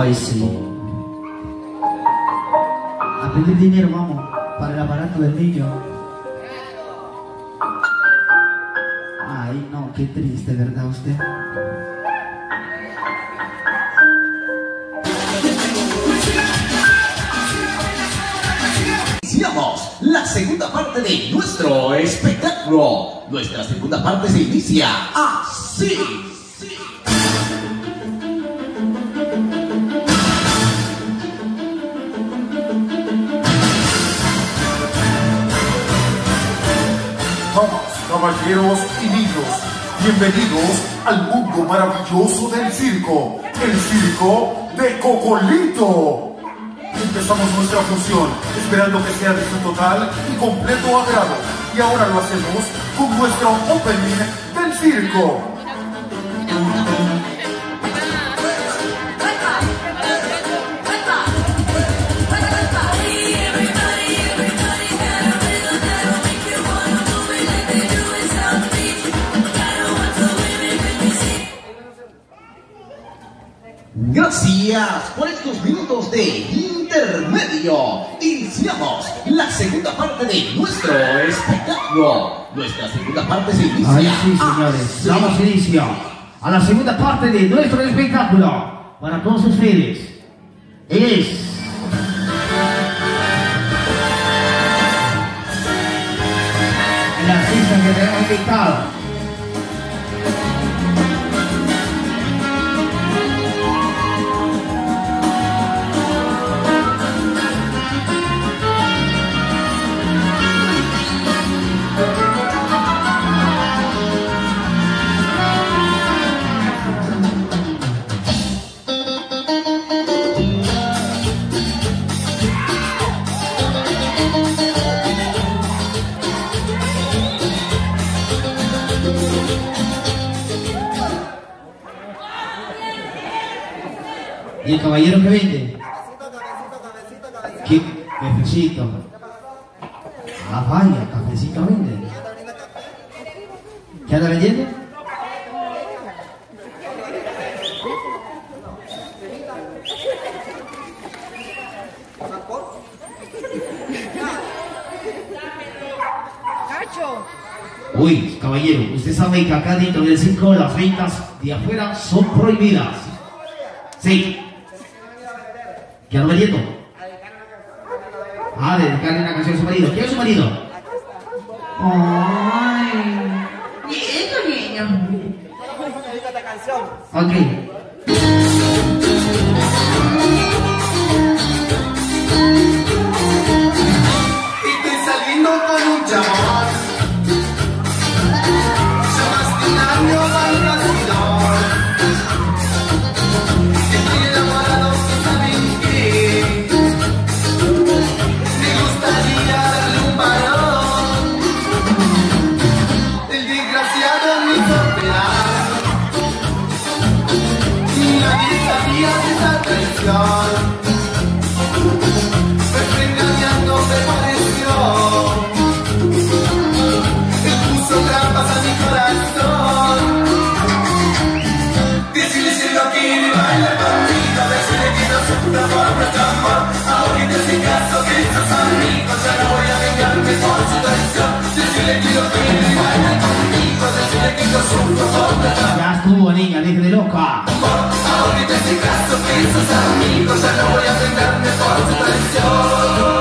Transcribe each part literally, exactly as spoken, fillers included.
Ay, sí. A pedir dinero, vamos, para el aparato del niño. Ay, no, qué triste, ¿verdad usted? Iniciamos la segunda parte de nuestro espectáculo. Nuestra segunda parte se inicia así. Damas, caballeros y niños, bienvenidos al mundo maravilloso del circo, el circo de Cocolito. Empezamos nuestra función, esperando que sea de su total y completo agrado. Y ahora lo hacemos con nuestro opening del circo. Gracias por estos minutos de intermedio. Iniciamos la segunda parte de nuestro espectáculo. Nuestra segunda parte se inicia. Ay, sí, señores. así. Damos inicio a la segunda parte de nuestro espectáculo. Para todos ustedes es... el artista que tenemos invitado. ¿Y el caballero que vende? ¿Qué? Cafecito. Ah, vaya, cafecito vende. ¿Qué anda vendiendo? Uy, caballero, usted sabe que acá dentro del circo las ventas de afuera son prohibidas. Sí. ¿Qué anda vendiendo? Ah, dedicarle una canción a su marido. ¿Quién es su marido? Ay. Niño, niño. Ok. Y estoy saliendo con un chabón. Llamaste un año al vacilón. Estoy enamorado, ¿saben qué? Me gustaría darle un varón. El desgraciado me hizo esperar. Y nadie sabía de esa traición. Me fue engañando, me pareció. Él puso trampas a mi corazón. Decirle si lo quiere bailar conmigo, decirle que no sufra por nuestro amor. Ahora que te hace caso que sos amigos, ya no voy a vengarme por su traición. Decirle que lo quiere bailar conmigo, decirle que no sufro por nuestro amor. Ya estuvo, niña, deje de loca. Ahora que te hace caso que sos amigos, ya no voy a vengarme por su traición.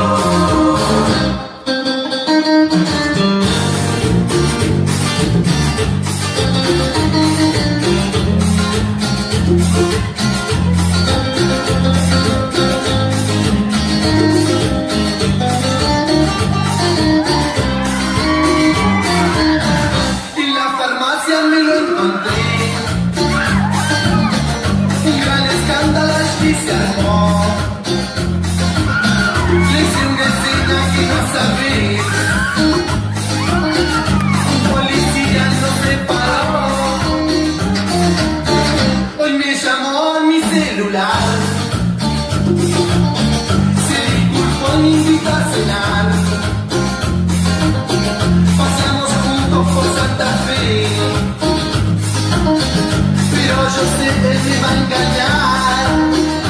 En la farmacia me lo encontré. Un gran escándalo allí se armó. Le hice una escena que no sabés. Un policía no me paró. Hoy me llamó a mi celular. Se disculpó, me invitó a cenar. Pasamos juntos por Santa Fe. Pero yo sé, él me va a engañar.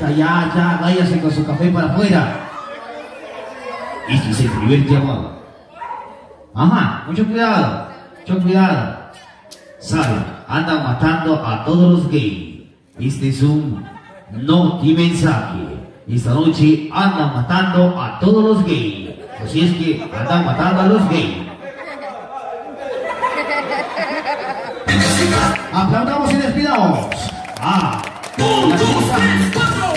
vuelta, ya, ya, váyase con su café para afuera. Este es el primer llamado. Ajá, mucho cuidado, mucho cuidado. Saben, andan matando a todos los gays. Este es un noti mensaje. Esta noche andan matando a todos los gays. Así es que andan matando a los gays. Aplaudamos y despidamos. Ah, Un, dos, tres, cuatro.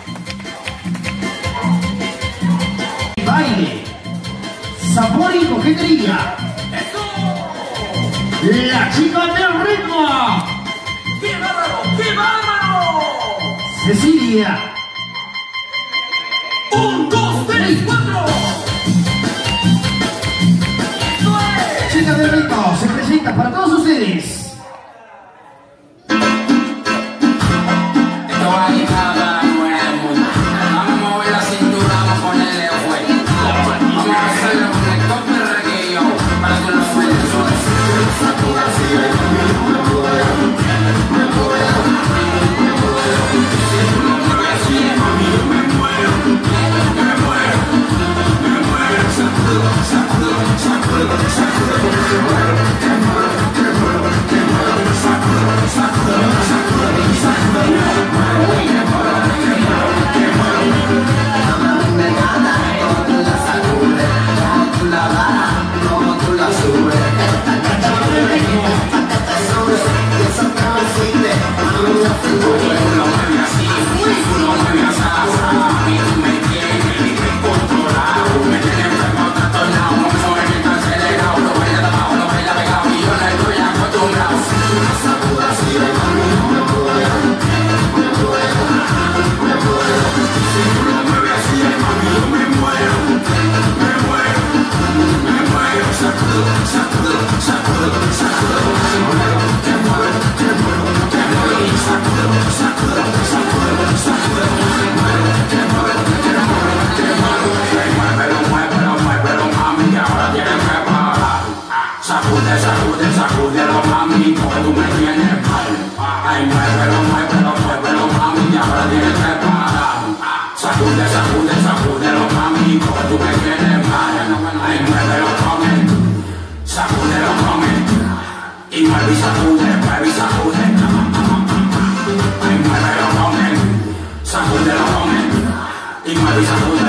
Baile, sabor y coquetería. La chica del ritmo. ¡Qué bárbaro! ¡Qué bárbaro! Cecilia. Un, dos, tres, cuatro. ¡Esto es! Chica del ritmo se presenta para todos ustedes. Esto va a llegar a la mujer del mundo. Vamos a mover la cintura, vamos a ponerle fuego. Vamos a hacerlo con el top de reggae, para que lo suene. Sacude,